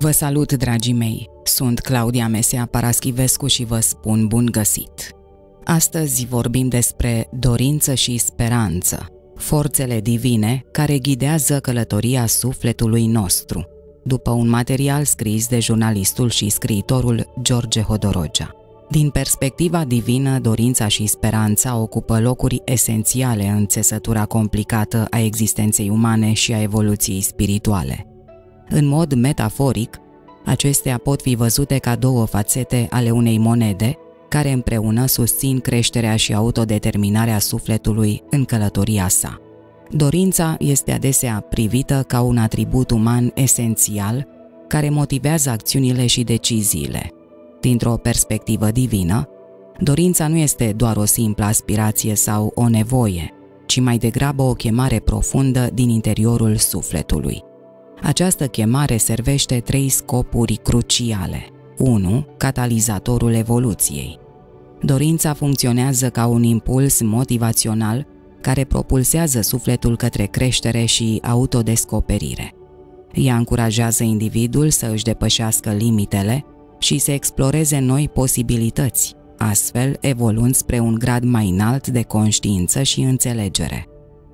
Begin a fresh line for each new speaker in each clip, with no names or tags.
Vă salut, dragii mei! Sunt Claudia Mesea Paraschivescu și vă spun bun găsit! Astăzi vorbim despre dorință și speranță, forțele divine care ghidează călătoria sufletului nostru, după un material scris de jurnalistul și scriitorul George Hodorogea. Din perspectiva divină, dorința și speranța ocupă locuri esențiale în țesătura complicată a existenței umane și a evoluției spirituale. În mod metaforic, acestea pot fi văzute ca două fațete ale unei monede, care împreună susțin creșterea și autodeterminarea sufletului în călătoria sa. Dorința este adesea privită ca un atribut uman esențial care motivează acțiunile și deciziile. Dintr-o perspectivă divină, dorința nu este doar o simplă aspirație sau o nevoie, ci mai degrabă o chemare profundă din interiorul sufletului. Această chemare servește trei scopuri cruciale. 1. Catalizatorul evoluției. Dorința funcționează ca un impuls motivațional care propulsează sufletul către creștere și autodescoperire. Ea încurajează individul să își depășească limitele și să exploreze noi posibilități, astfel evoluând spre un grad mai înalt de conștiință și înțelegere.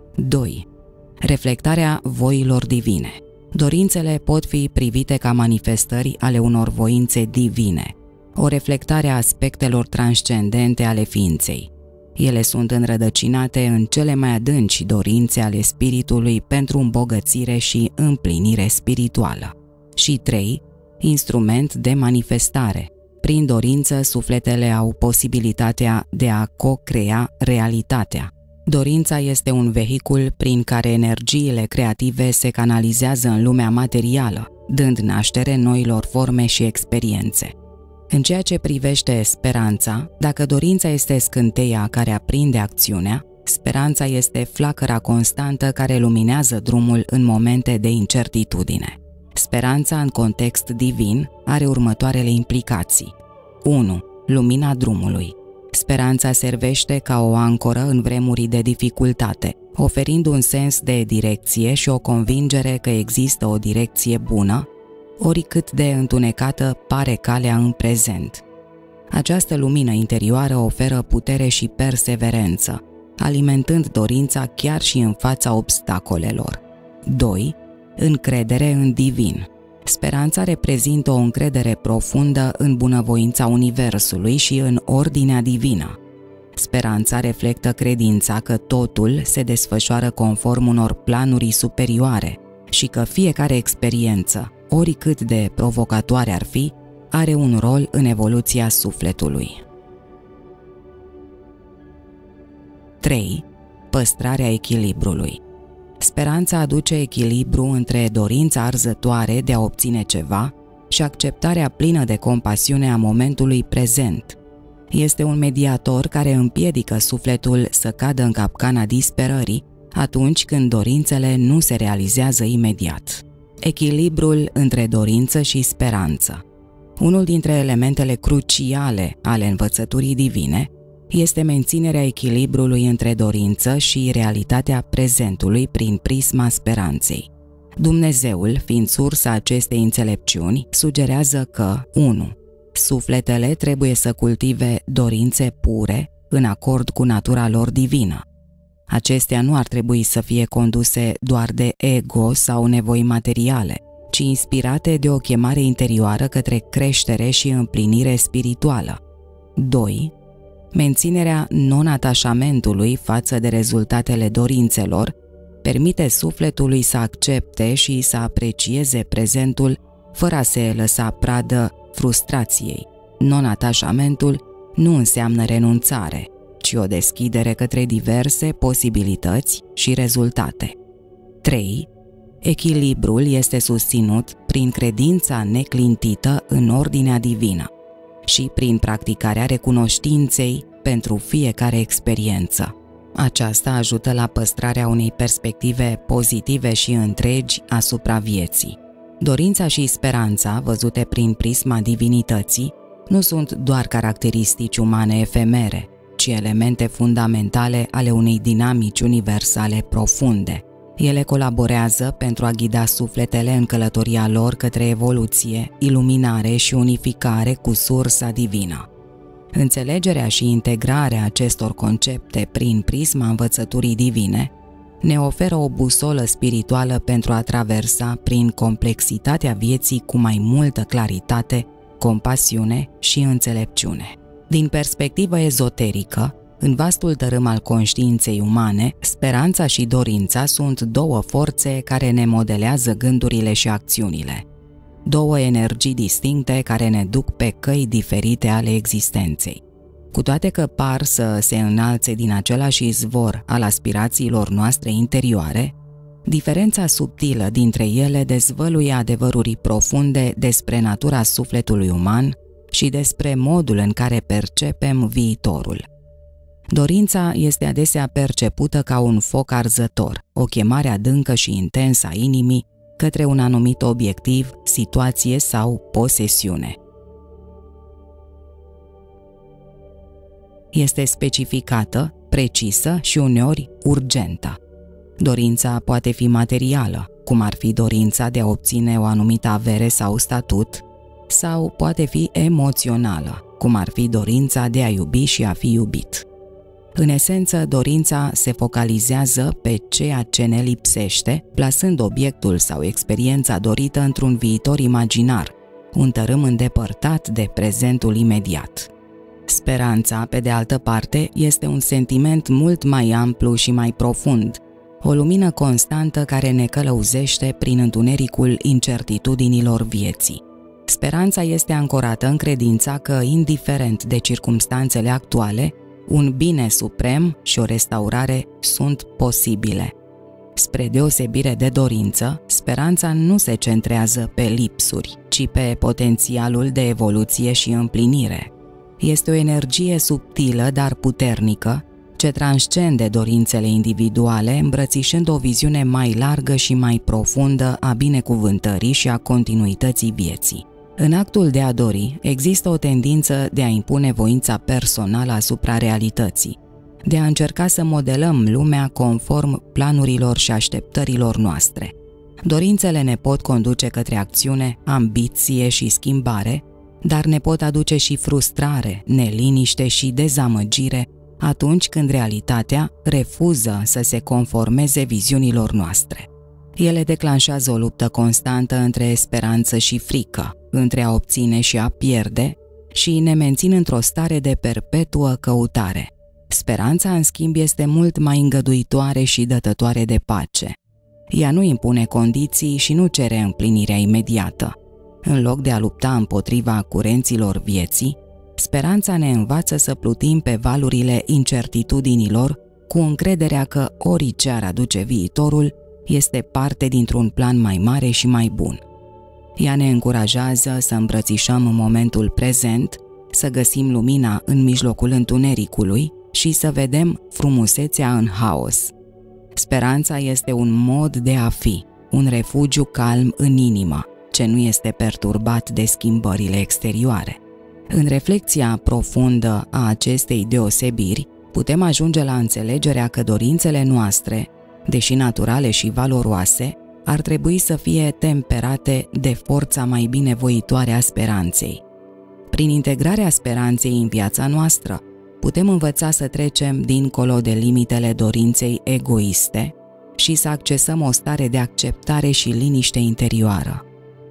2. Reflectarea voilor divine. Dorințele pot fi privite ca manifestări ale unor voințe divine, o reflectare a aspectelor transcendente ale ființei. Ele sunt înrădăcinate în cele mai adânci dorințe ale spiritului pentru îmbogățire și împlinire spirituală. Și 3. Instrument de manifestare. Prin dorință, sufletele au posibilitatea de a co-crea realitatea. Dorința este un vehicul prin care energiile creative se canalizează în lumea materială, dând naștere noilor forme și experiențe. În ceea ce privește speranța, dacă dorința este scânteia care aprinde acțiunea, speranța este flacăra constantă care luminează drumul în momente de incertitudine. Speranța în context divin are următoarele implicații. 1. Lumina drumului. Speranța servește ca o ancoră în vremuri de dificultate, oferind un sens de direcție și o convingere că există o direcție bună, oricât de întunecată pare calea în prezent. Această lumină interioară oferă putere și perseverență, alimentând dorința chiar și în fața obstacolelor. 2. Încredere în divin. Speranța reprezintă o încredere profundă în bunăvoința Universului și în ordinea divină. Speranța reflectă credința că totul se desfășoară conform unor planuri superioare și că fiecare experiență, oricât de provocatoare ar fi, are un rol în evoluția sufletului. 3. Păstrarea echilibrului. Speranța aduce echilibru între dorința arzătoare de a obține ceva și acceptarea plină de compasiune a momentului prezent. Este un mediator care împiedică sufletul să cadă în capcana disperării atunci când dorințele nu se realizează imediat. Echilibrul între dorință și speranță. Unul dintre elementele cruciale ale învățăturii divine este menținerea echilibrului între dorință și realitatea prezentului prin prisma speranței. Dumnezeul, fiind sursa acestei înțelepciuni, sugerează că 1. Sufletele trebuie să cultive dorințe pure în acord cu natura lor divină. Acestea nu ar trebui să fie conduse doar de ego sau nevoi materiale, ci inspirate de o chemare interioară către creștere și împlinire spirituală. 2. Menținerea non-atașamentului față de rezultatele dorințelor permite sufletului să accepte și să aprecieze prezentul fără a se lăsa pradă frustrației. Non-atașamentul nu înseamnă renunțare, ci o deschidere către diverse posibilități și rezultate. 3. Echilibrul este susținut prin credința neclintită în ordinea divină și prin practicarea recunoștinței pentru fiecare experiență. Aceasta ajută la păstrarea unei perspective pozitive și întregi asupra vieții. Dorința și speranța, văzute prin prisma divinității, nu sunt doar caracteristici umane efemere, ci elemente fundamentale ale unei dinamici universale profunde. Ele colaborează pentru a ghida sufletele în călătoria lor către evoluție, iluminare și unificare cu sursa divină. Înțelegerea și integrarea acestor concepte prin prisma învățăturii divine ne oferă o busolă spirituală pentru a traversa prin complexitatea vieții cu mai multă claritate, compasiune și înțelepciune. Din perspectivă ezoterică, în vastul tărâm al conștiinței umane, speranța și dorința sunt două forțe care ne modelează gândurile și acțiunile. Două energii distincte care ne duc pe căi diferite ale existenței. Cu toate că par să se înalțe din același izvor al aspirațiilor noastre interioare, diferența subtilă dintre ele dezvăluie adevăruri profunde despre natura sufletului uman și despre modul în care percepem viitorul. Dorința este adesea percepută ca un foc arzător, o chemare adâncă și intensă a inimii către un anumit obiectiv, situație sau posesiune. Este specificată, precisă și uneori urgentă. Dorința poate fi materială, cum ar fi dorința de a obține o anumită avere sau statut, sau poate fi emoțională, cum ar fi dorința de a iubi și a fi iubit. În esență, dorința se focalizează pe ceea ce ne lipsește, plasând obiectul sau experiența dorită într-un viitor imaginar, un tărâm îndepărtat de prezentul imediat. Speranța, pe de altă parte, este un sentiment mult mai amplu și mai profund, o lumină constantă care ne călăuzește prin întunericul incertitudinilor vieții. Speranța este ancorată în credința că, indiferent de circumstanțele actuale, un bine suprem și o restaurare sunt posibile. Spre deosebire de dorință, speranța nu se centrează pe lipsuri, ci pe potențialul de evoluție și împlinire. Este o energie subtilă, dar puternică, ce transcende dorințele individuale, îmbrățișând o viziune mai largă și mai profundă a binecuvântării și a continuității vieții. În actul de a dori, există o tendință de a impune voința personală asupra realității, de a încerca să modelăm lumea conform planurilor și așteptărilor noastre. Dorințele ne pot conduce către acțiune, ambiție și schimbare, dar ne pot aduce și frustrare, neliniște și dezamăgire atunci când realitatea refuză să se conformeze viziunilor noastre. Ele declanșează o luptă constantă între speranță și frică, între a obține și a pierde, și ne mențin într-o stare de perpetuă căutare. Speranța, în schimb, este mult mai îngăduitoare și dătătoare de pace. Ea nu impune condiții și nu cere împlinirea imediată. În loc de a lupta împotriva curenților vieții, speranța ne învață să plutim pe valurile incertitudinilor cu încrederea că orice ar aduce viitorul este parte dintr-un plan mai mare și mai bun. Ea ne încurajează să îmbrățișăm în momentul prezent, să găsim lumina în mijlocul întunericului și să vedem frumusețea în haos. Speranța este un mod de a fi, un refugiu calm în inimă, ce nu este perturbat de schimbările exterioare. În reflecția profundă a acestei deosebiri, putem ajunge la înțelegerea că dorințele noastre, deși naturale și valoroase, ar trebui să fie temperate de forța mai binevoitoare a speranței. Prin integrarea speranței în viața noastră, putem învăța să trecem dincolo de limitele dorinței egoiste și să accesăm o stare de acceptare și liniște interioară.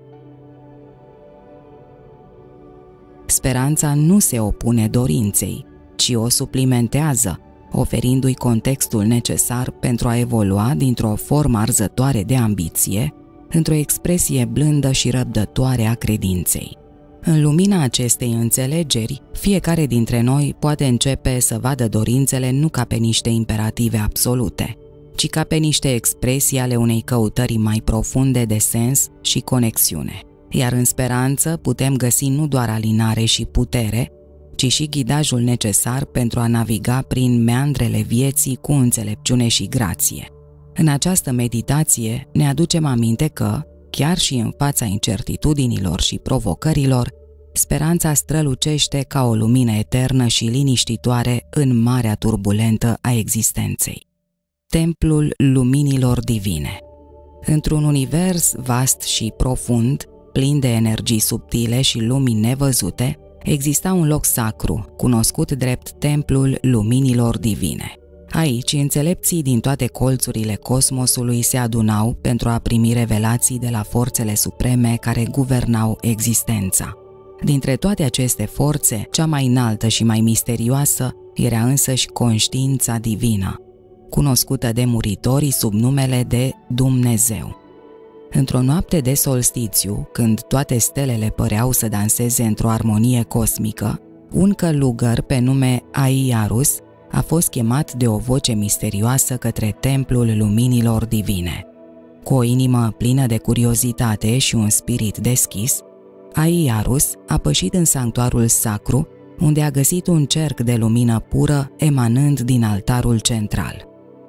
Speranța nu se opune dorinței, ci o suplimentează, oferindu-i contextul necesar pentru a evolua dintr-o formă arzătoare de ambiție într-o expresie blândă și răbdătoare a credinței. În lumina acestei înțelegeri, fiecare dintre noi poate începe să vadă dorințele nu ca pe niște imperative absolute, ci ca pe niște expresii ale unei căutări mai profunde de sens și conexiune. Iar în speranță putem găsi nu doar alinare și putere, ci și ghidajul necesar pentru a naviga prin meandrele vieții cu înțelepciune și grație. În această meditație ne aducem aminte că, chiar și în fața incertitudinilor și provocărilor, speranța strălucește ca o lumină eternă și liniștitoare în marea turbulentă a existenței. templul luminilor divine. Într-un univers vast și profund, plin de energii subtile și lumini nevăzute, exista un loc sacru, cunoscut drept templul luminilor divine. Aici, înțelepții din toate colțurile cosmosului se adunau pentru a primi revelații de la forțele supreme care guvernau existența. Dintre toate aceste forțe, cea mai înaltă și mai misterioasă era însăși conștiința divină, cunoscută de muritorii sub numele de Dumnezeu. Într-o noapte de solstițiu, când toate stelele păreau să danseze într-o armonie cosmică, un călugăr pe nume Aiarus a fost chemat de o voce misterioasă către templul luminilor divine. Cu o inimă plină de curiozitate și un spirit deschis, Aiarus a pășit în sanctuarul sacru, unde a găsit un cerc de lumină pură emanând din altarul central.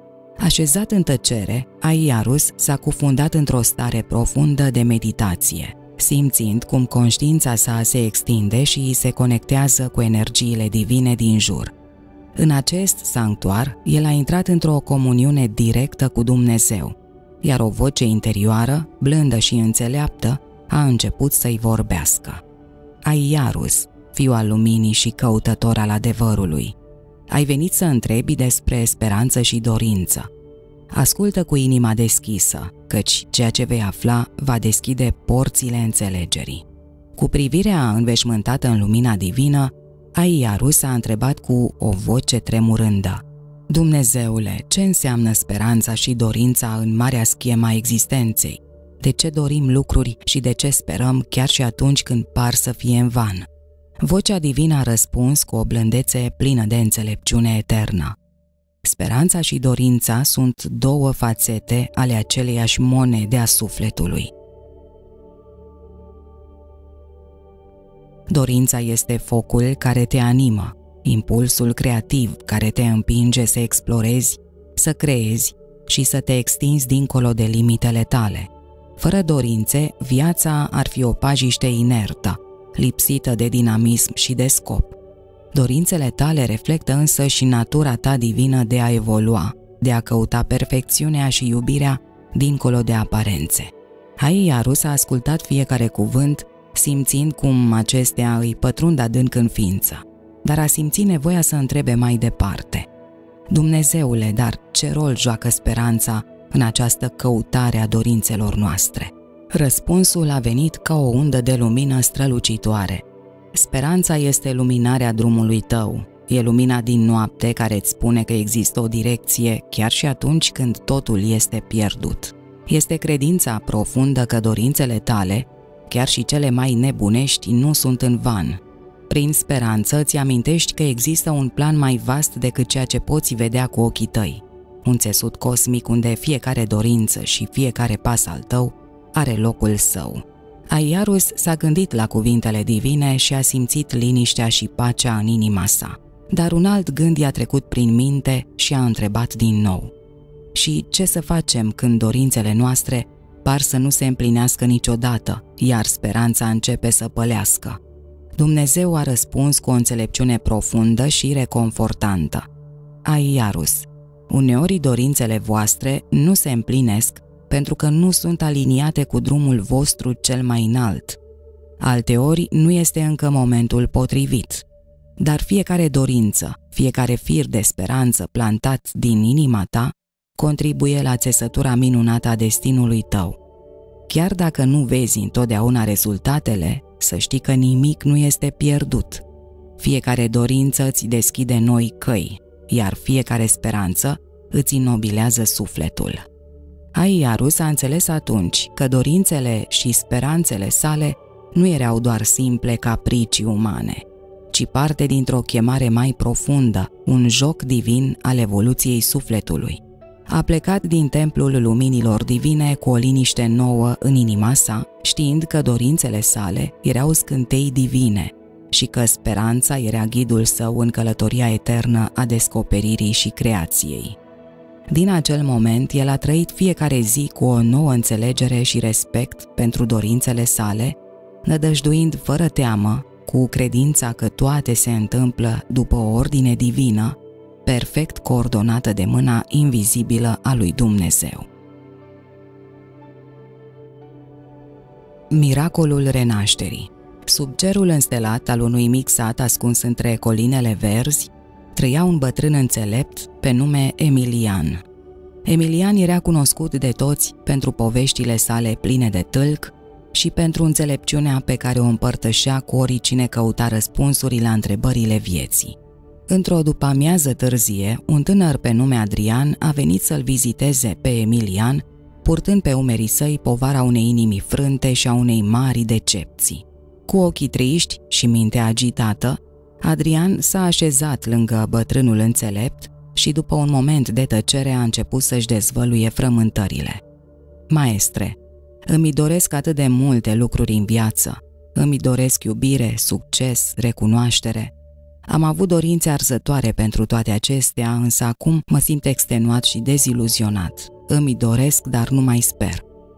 Așezat în tăcere, Aiarus s-a cufundat într-o stare profundă de meditație, simțind cum conștiința sa se extinde și se conectează cu energiile divine din jur. În acest sanctuar, el a intrat într-o comuniune directă cu Dumnezeu, iar o voce interioară, blândă și înțeleaptă, a început să-i vorbească. Aiarus, fiu al luminii și căutător al adevărului, ai venit să întrebi despre speranță și dorință. Ascultă cu inima deschisă, căci ceea ce vei afla va deschide porțile înțelegerii. Cu privirea înveșmântată în lumina divină, Aiarus a întrebat cu o voce tremurândă: Dumnezeule, ce înseamnă speranța și dorința în marea schemă a existenței? De ce dorim lucruri și de ce sperăm chiar și atunci când par să fie în van? Vocea divină a răspuns cu o blândețe plină de înțelepciune eternă. Speranța și dorința sunt două fațete ale aceleiași monede a sufletului. Dorința este focul care te animă, impulsul creativ care te împinge să explorezi, să creezi și să te extinzi dincolo de limitele tale. Fără dorințe, viața ar fi o pajiște inertă, lipsită de dinamism și de scop. Dorințele tale reflectă însă și natura ta divină de a evolua, de a căuta perfecțiunea și iubirea dincolo de aparențe. Aiarus a ascultat fiecare cuvânt, simțind cum acestea îi pătrund adânc în ființă, dar a simțit nevoia să întrebe mai departe: Dumnezeule, dar ce rol joacă speranța în această căutare a dorințelor noastre? Răspunsul a venit ca o undă de lumină strălucitoare. Speranța este luminarea drumului tău, e lumina din noapte care îți spune că există o direcție chiar și atunci când totul este pierdut. Este credința profundă că dorințele tale, chiar și cele mai nebunești, nu sunt în van. Prin speranță îți amintești că există un plan mai vast decât ceea ce poți vedea cu ochii tăi, un țesut cosmic unde fiecare dorință și fiecare pas al tău are locul său. Aiarus s-a gândit la cuvintele divine și a simțit liniștea și pacea în inima sa. Dar un alt gând i-a trecut prin minte și a întrebat din nou: și ce să facem când dorințele noastre par să nu se împlinească niciodată, iar speranța începe să pălească? Dumnezeu a răspuns cu o înțelepciune profundă și reconfortantă: Aiarus, uneori dorințele voastre nu se împlinesc pentru că nu sunt aliniate cu drumul vostru cel mai înalt. Alteori nu este încă momentul potrivit. Dar fiecare dorință, fiecare fir de speranță plantat din inima ta, contribuie la țesătura minunată a destinului tău. Chiar dacă nu vezi întotdeauna rezultatele, să știi că nimic nu este pierdut. Fiecare dorință îți deschide noi căi, iar fiecare speranță îți înnobilează sufletul. Aiarus a înțeles atunci că dorințele și speranțele sale nu erau doar simple capricii umane, ci parte dintr-o chemare mai profundă, un joc divin al evoluției sufletului. A plecat din templul luminilor divine cu o liniște nouă în inima sa, știind că dorințele sale erau scântei divine și că speranța era ghidul său în călătoria eternă a descoperirii și creației. Din acel moment, el a trăit fiecare zi cu o nouă înțelegere și respect pentru dorințele sale, nădăjduind fără teamă, cu credința că toate se întâmplă după o ordine divină, perfect coordonată de mâna invizibilă a lui Dumnezeu. Miracolul renașterii. Sub cerul înstelat al unui mic sat ascuns între colinele verzi, trăia un bătrân înțelept pe nume Emilian. Emilian era cunoscut de toți pentru poveștile sale pline de tâlc și pentru înțelepciunea pe care o împărtășea cu oricine căuta răspunsuri la întrebările vieții. Într-o după-amiază târzie, un tânăr pe nume Adrian a venit să-l viziteze pe Emilian, purtând pe umerii săi povara unei inimi frânte și a unei mari decepții. Cu ochii triști și mintea agitată, Adrian s-a așezat lângă bătrânul înțelept și după un moment de tăcere a început să-și dezvăluie frământările. Maestre, îmi doresc atât de multe lucruri în viață. Îmi doresc iubire, succes, recunoaștere. Am avut dorințe arzătoare pentru toate acestea, însă acum mă simt extenuat și deziluzionat. Îmi doresc, dar nu mai sper.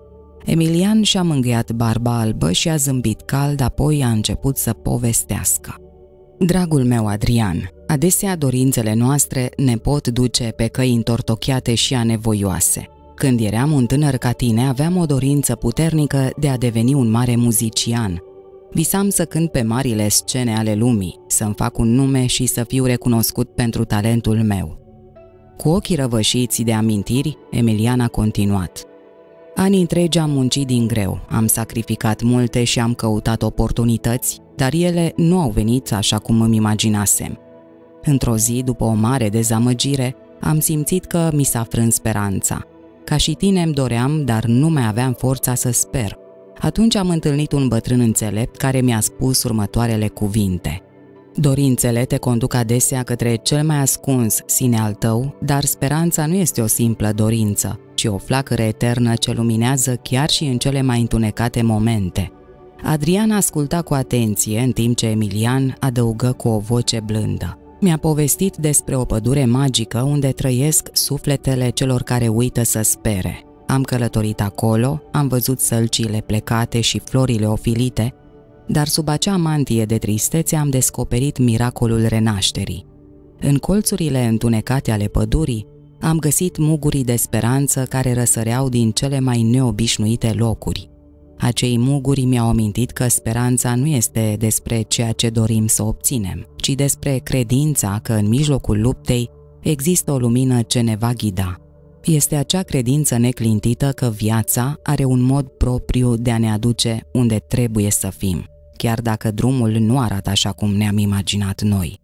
Emilian și-a mângâiat barba albă și a zâmbit cald, apoi a început să povestească. Dragul meu Adrian, adesea dorințele noastre ne pot duce pe căi întortocheate și anevoioase. Când eram un tânăr ca tine, aveam o dorință puternică de a deveni un mare muzician. Visam să cânt pe marile scene ale lumii, să-mi fac un nume și să fiu recunoscut pentru talentul meu. Cu ochii răvășiți de amintiri, Emilian a continuat. Ani întregi am muncit din greu, am sacrificat multe și am căutat oportunități, dar ele nu au venit așa cum îmi imaginasem. Într-o zi, după o mare dezamăgire, am simțit că mi s-a frâns speranța. Ca și tine îmi doream, dar nu mai aveam forța să sper. Atunci am întâlnit un bătrân înțelept care mi-a spus următoarele cuvinte. Dorințele te conduc adesea către cel mai ascuns sine al tău, dar speranța nu este o simplă dorință, ci o flacără eternă ce luminează chiar și în cele mai întunecate momente. Adrian asculta cu atenție, în timp ce Emilian adăugă cu o voce blândă. Mi-a povestit despre o pădure magică unde trăiesc sufletele celor care uită să spere. Am călătorit acolo, am văzut sălcile plecate și florile ofilite, dar sub acea mantie de tristețe am descoperit miracolul renașterii. În colțurile întunecate ale pădurii am găsit muguri de speranță care răsăreau din cele mai neobișnuite locuri. Acei muguri mi-au amintit că speranța nu este despre ceea ce dorim să obținem, ci despre credința că în mijlocul luptei există o lumină ce ne va ghida. Este acea credință neclintită că viața are un mod propriu de a ne aduce unde trebuie să fim, chiar dacă drumul nu arată așa cum ne-am imaginat noi.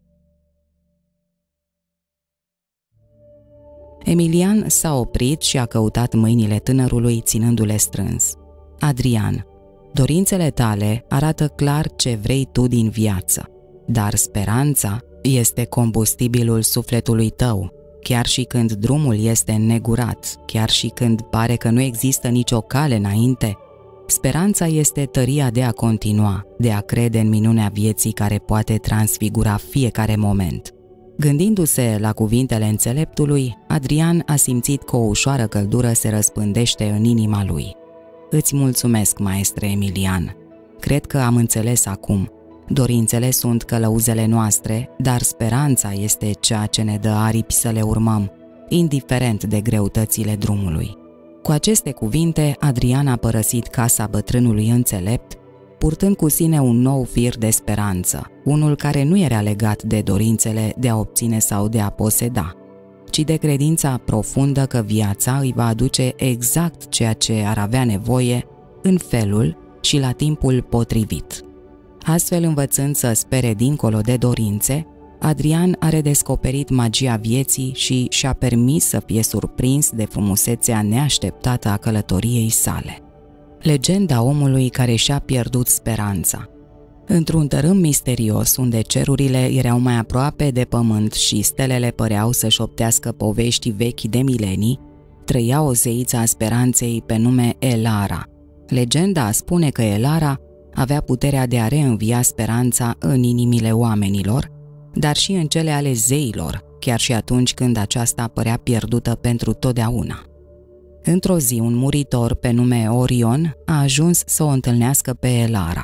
Emilian s-a oprit și a căutat mâinile tânărului ținându-le strâns. Adrian, dorințele tale arată clar ce vrei tu din viață, dar speranța este combustibilul sufletului tău, chiar și când drumul este înnegurat, chiar și când pare că nu există nicio cale înainte. Speranța este tăria de a continua, de a crede în minunea vieții care poate transfigura fiecare moment. Gândindu-se la cuvintele înțeleptului, Adrian a simțit că o ușoară căldură se răspândește în inima lui. Îți mulțumesc, maestre Emilian. Cred că am înțeles acum. Dorințele sunt călăuzele noastre, dar speranța este ceea ce ne dă aripi să le urmăm, indiferent de greutățile drumului. Cu aceste cuvinte, Adrian a părăsit casa bătrânului înțelept, purtând cu sine un nou fir de speranță, unul care nu era legat de dorințele de a obține sau de a poseda, ci de credința profundă că viața îi va aduce exact ceea ce ar avea nevoie, în felul și la timpul potrivit. Astfel, învățând să spere dincolo de dorințe, Adrian a redescoperit magia vieții și și-a permis să fie surprins de frumusețea neașteptată a călătoriei sale. Legenda omului care și-a pierdut speranța. Într-un tărâm misterios, unde cerurile erau mai aproape de pământ și stelele păreau să șoptească povești vechi de milenii, trăia o zeiță a speranței pe nume Elara. Legenda spune că Elara avea puterea de a reînvia speranța în inimile oamenilor, dar și în cele ale zeilor, chiar și atunci când aceasta părea pierdută pentru totdeauna. Într-o zi, un muritor pe nume Orion a ajuns să o întâlnească pe Elara.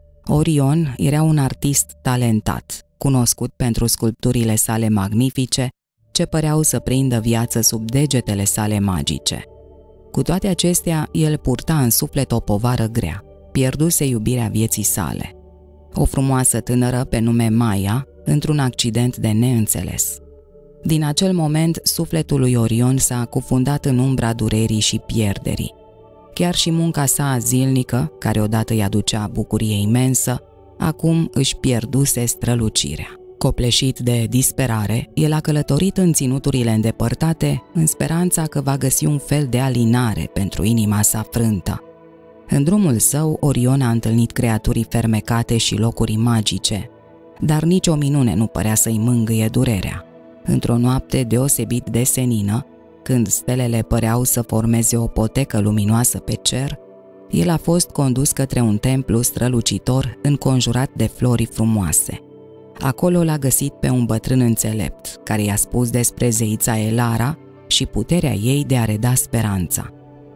Orion era un artist talentat, cunoscut pentru sculpturile sale magnifice, ce păreau să prindă viață sub degetele sale magice. Cu toate acestea, el purta în suflet o povară grea, pierduse iubirea vieții sale, o frumoasă tânără pe nume Maia, într-un accident de neînțeles. Din acel moment, sufletul lui Orion s-a cufundat în umbra durerii și pierderii. Chiar și munca sa zilnică, care odată îi aducea bucurie imensă, acum își pierduse strălucirea. Copleșit de disperare, el a călătorit în ținuturile îndepărtate, în speranța că va găsi un fel de alinare pentru inima sa frântă. În drumul său, Orion a întâlnit creaturi fermecate și locuri magice, dar nicio minune nu părea să-i mângâie durerea. Într-o noapte deosebit de senină, când stelele păreau să formeze o potecă luminoasă pe cer, el a fost condus către un templu strălucitor înconjurat de flori frumoase. Acolo l-a găsit pe un bătrân înțelept, care i-a spus despre zeița Elara și puterea ei de a reda speranța.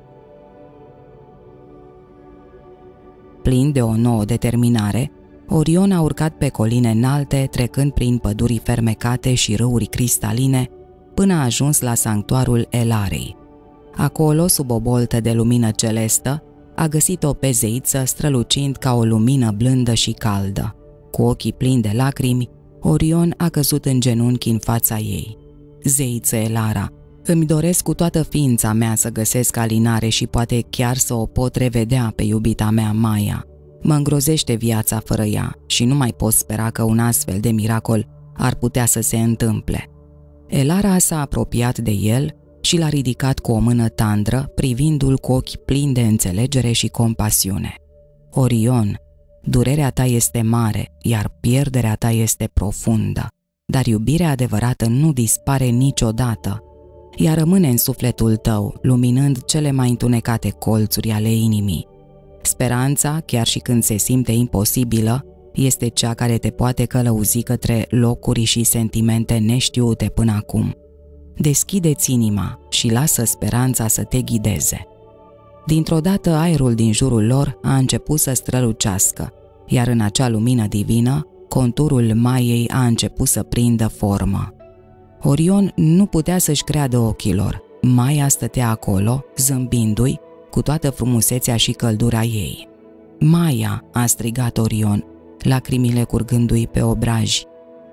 Plin de o nouă determinare, Orion a urcat pe coline înalte, trecând prin păduri fermecate și râuri cristaline, până a ajuns la sanctuarul Elarei. Acolo, sub o boltă de lumină celestă, a găsit-o pe zeiță strălucind ca o lumină blândă și caldă. Cu ochii plini de lacrimi, Orion a căzut în genunchi în fața ei. Zeiță Elara, îmi doresc cu toată ființa mea să găsesc alinare și poate chiar să o pot revedea pe iubita mea Maia. Mă îngrozește viața fără ea și nu mai pot spera că un astfel de miracol ar putea să se întâmple. Elara s-a apropiat de el și l-a ridicat cu o mână tandră, privindu-l cu ochi plini de înțelegere și compasiune. Orion, durerea ta este mare, iar pierderea ta este profundă, dar iubirea adevărată nu dispare niciodată. Ea rămâne în sufletul tău, luminând cele mai întunecate colțuri ale inimii. Speranța, chiar și când se simte imposibilă, este cea care te poate călăuzi către locuri și sentimente neștiute până acum. Deschide-ți inima și lasă speranța să te ghideze. Dintr-o dată, aerul din jurul lor a început să strălucească, iar în acea lumină divină, conturul Maiei a început să prindă formă. Orion nu putea să-și creadă ochilor. Maia stătea acolo, zâmbindu-i, cu toată frumusețea și căldura ei. Maia, a strigat Orion, lacrimile curgându-i pe obraji.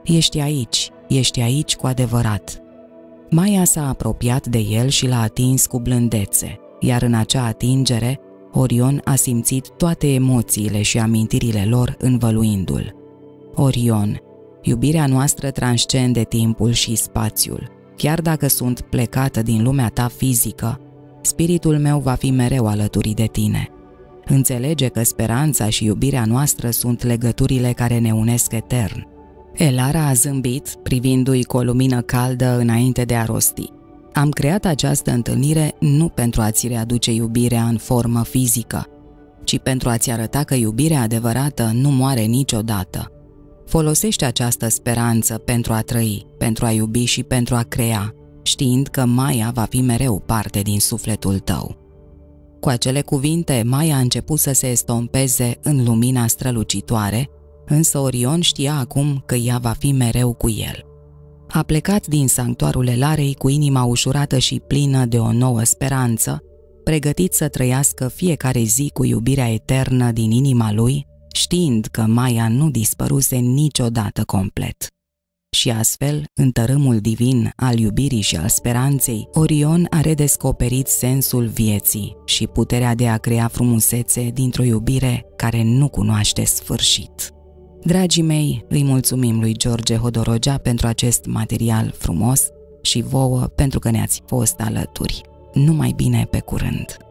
Ești aici cu adevărat. Maia s-a apropiat de el și l-a atins cu blândețe, iar în acea atingere, Orion a simțit toate emoțiile și amintirile lor învăluindu-l. Orion, iubirea noastră transcende timpul și spațiul. Chiar dacă sunt plecată din lumea ta fizică, spiritul meu va fi mereu alături de tine. Înțelege că speranța și iubirea noastră sunt legăturile care ne unesc etern. Elara a zâmbit, privindu-i cu o lumină caldă înainte de a rosti. Am creat această întâlnire nu pentru a-ți readuce iubirea în formă fizică, ci pentru a-ți arăta că iubirea adevărată nu moare niciodată. Folosește această speranță pentru a trăi, pentru a iubi și pentru a crea, știind că Maia va fi mereu parte din sufletul tău. Cu acele cuvinte, Maia a început să se estompeze în lumina strălucitoare, însă Orion știa acum că ea va fi mereu cu el. A plecat din sanctuarul Elarei cu inima ușurată și plină de o nouă speranță, pregătit să trăiască fiecare zi cu iubirea eternă din inima lui, știind că Maia nu dispăruse niciodată complet. Și astfel, în tărâmul divin al iubirii și al speranței, Orion a redescoperit sensul vieții și puterea de a crea frumusețe dintr-o iubire care nu cunoaște sfârșit. Dragii mei, îi mulțumim lui George Hodorogea pentru acest material frumos și vouă pentru că ne-ați fost alături. Numai bine, pe curând!